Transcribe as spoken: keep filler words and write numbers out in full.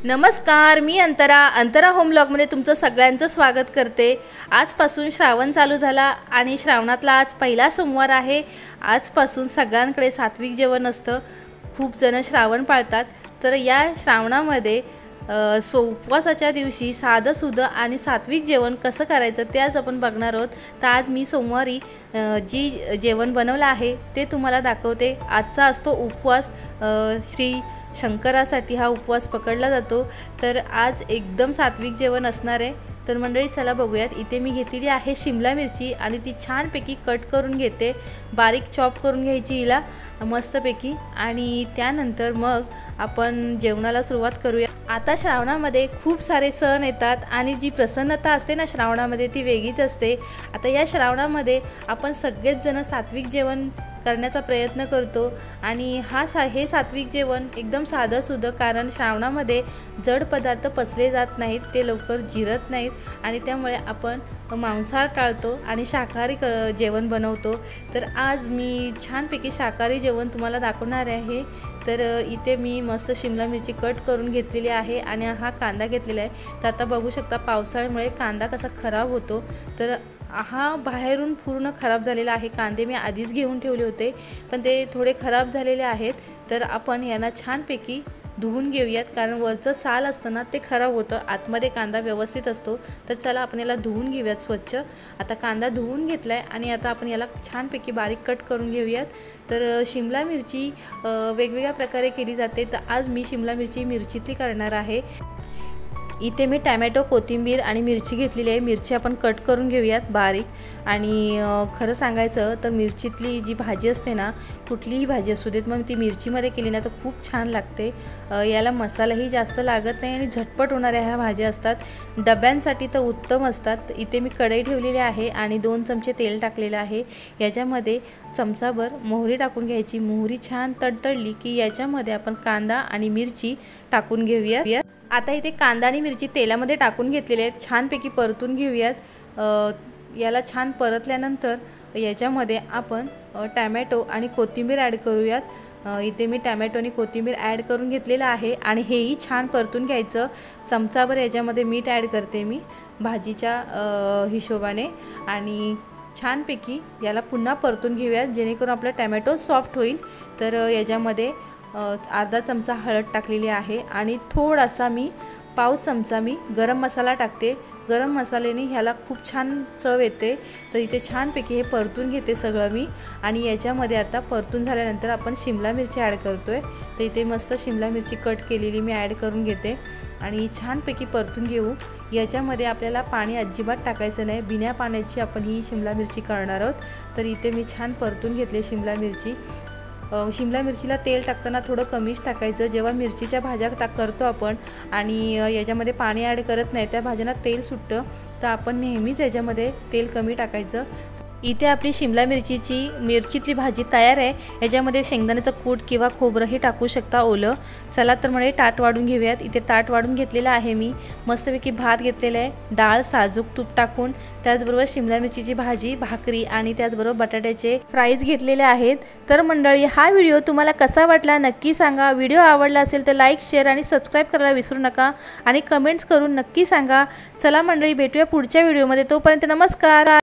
नमस्कार, मी अंतरा अंतरा होम ब्लॉगमध्ये तुमचं सगळ्यांचं स्वागत करते। आजपासून श्रावण चालू झाला आणि श्रावणातला आज पहिला सोमवार आहे। आजपासून सगळ्यांकडे सात्विक जेवण असतं। खूप जण श्रावण पाळतात। तर या श्रावणामध्ये सो उपवासाच्या दिवशी साधं सुधं आणि सात्विक जेवण कसं करायचं ते आज आपण बघणार आहोत। तर आज मी सोमवारी जी जेवण बनवलं आहे ते तुम्हाला दाखवते। आजचा असतो उपवास, श्री शंकरासाठी हा उपवास पकडला जातो। तर आज एकदम सात्विक जेवण असणार आहे। तर मंडळी चला बघूयात। इथे मी घेतलेली आहे शिमला मिरची आणि ती छानपैकी कट करून घेते, बारीक चॉप करून घ्यायची हिला मस्तपैकी। आणि त्यानंतर मग आपण जेवणाला सुरुवात करूया। आता श्रावणामध्ये खूप सारे सण येतात आणि जी प्रसन्नता असते ना श्रावणामध्ये ती वेगळीच असते। आता या श्रावणामध्ये आपण सगळेच जण सात्विक जेवण करण्याचा प्रयत्न करतो आणि हा सा हे सात्विक जेवण एकदम साधं सुधं, कारण श्रावणामध्ये जड पदार्थ पचले जात नाहीत, ते लवकर जिरत नाहीत आणि त्यामुळे आपण मांसाहार टाळतो आणि शाकाहारी जेवण बनवतो। तर आज मी छानपैकी शाकाहारी जेवण तुम्हाला दाखवणार आहे। तर इथे मी मस्त शिमला मिरची कट करून घेतलेली आहे आणि हा कांदा घेतलेला आहे। तर आता बघू शकता पावसाळ्यामुळे कांदा कसा खराब होतो, तर हा बाहेरून पूर्ण खराब झालेला आहे। कांदे मी आधीच घेऊन ठेवले होते पण ते थोडे खराब झालेले आहेत। तर आपण यांना छानपैकी धुवून घेऊयात, कारण वरचं साल असतं ना ते खराब होतं, आतमध्ये कांदा व्यवस्थित असतो। तर चला आपण याला धुवून घेऊयात स्वच्छ। आता कांदा धुवून घेतला आहे आणि आता आपण याला छानपैकी बारीक कट करून घेऊयात। तर शिमला मिरची वेगवेगळ्या प्रकारे केली जाते, तर आज मी शिमला मिरची मिरचीतली करणार आहे। इथे मी टॅमॅटो, कोथिंबीर आणि मिरची घेतलेली आहे। मिरची आपण कट करून घेऊयात बारीक। आणि खरं सांगायचं तर मिरचीतली जी भाजी असते ना, कुठलीही भाजी असू देत, मग ती मिरचीमध्ये केली ना तर खूप छान लागते। याला मसालाही जास्त लागत नाही आणि झटपट होणाऱ्या ह्या भाज्या असतात, डब्यांसाठी तर उत्तम असतात। इथे मी कढई ठेवलेली आहे आणि दोन चमचे तेल टाकलेलं आहे। याच्यामध्ये चमचाभर मोहरी टाकून घ्यायची। मोहरी छान तडतडली की याच्यामध्ये आपण कांदा आणि मिरची टाकून घेऊया। आता इथे कांदा आणि मिरची तेलामध्ये टाकून घेतलेले आहेत, छानपैकी परतून घेऊयात। याला छान परतल्यानंतर याच्यामध्ये आपण टॅमॅटो आणि कोथिंबीर ॲड करूयात। इथे मी टॅमॅटो आणि कोथिंबीर ॲड करून घेतलेलं आहे आणि हेही छान परतून घ्यायचं। चमचाभर याच्यामध्ये मीठ ॲड करते मी भाजीच्या हिशोबाने आणि छानपैकी याला पुन्हा परतून घेऊयात, जेणेकरून आपला टॅमॅटो सॉफ्ट होईल। तर याच्यामध्ये अर्धा चमचा हळद टाकलेली आहे आणि थोडासा मी पाव चमचा मी गरम मसाला टाकते। गरम मसाल्याने ह्याला खूप छान चव येते। तर इथे छानपैकी हे परतून घेते सगळं मी आणि याच्यामध्ये आता परतून झाल्यानंतर आपण शिमला मिरची ॲड करतोय। तर इथे मस्त शिमला मिरची कट केलेली मी ॲड करून घेते आणि छानपैकी परतून घेऊ। याच्यामध्ये आपल्याला पाणी अजिबात टाकायचं नाही, बिना पाण्याची आपण ही शिमला मिरची करणार आहोत। तर इथे मी छान परतून घेतले शिमला मिरची। शिमला मिरचीला तेल टाकताना थोडं कमीच टाकायचं। जेव्हा मिरचीच्या भाज्या टाक करतो आपण आणि याच्यामध्ये पाणी ॲड करत नाही, त्या भाज्यांना तेल सुटतं, तर आपण नेहमीच याच्यामध्ये तेल कमी टाकायचं। इथे आपली शिमला मिरचीची मिरचीतली भाजी तयार आहे। याच्यामध्ये शेंगदाण्याचं कूट किंवा खोबरंही टाकू शकता ओलं। चला तर म्हणजे ताट वाढून घेऊयात। इथे ताट वाढून घेतलेलं आहे मी, मस्तपैकी भात घेतलेला आहे, डाळ, साजूक तूप टाकून, त्याचबरोबर शिमला मिरचीची भाजी, भाकरी आणि त्याचबरोबर बटाट्याचे फ्राईज घेतलेले आहेत। तर मंडळी हा व्हिडिओ तुम्हाला कसा वाटला नक्की सांगा। व्हिडिओ आवडला असेल तर लाईक, शेअर आणि सबस्क्राईब करायला विसरू नका आणि कमेंट्स करून नक्की सांगा। चला मंडळी भेटूया पुढच्या व्हिडिओमध्ये, तोपर्यंत नमस्कार।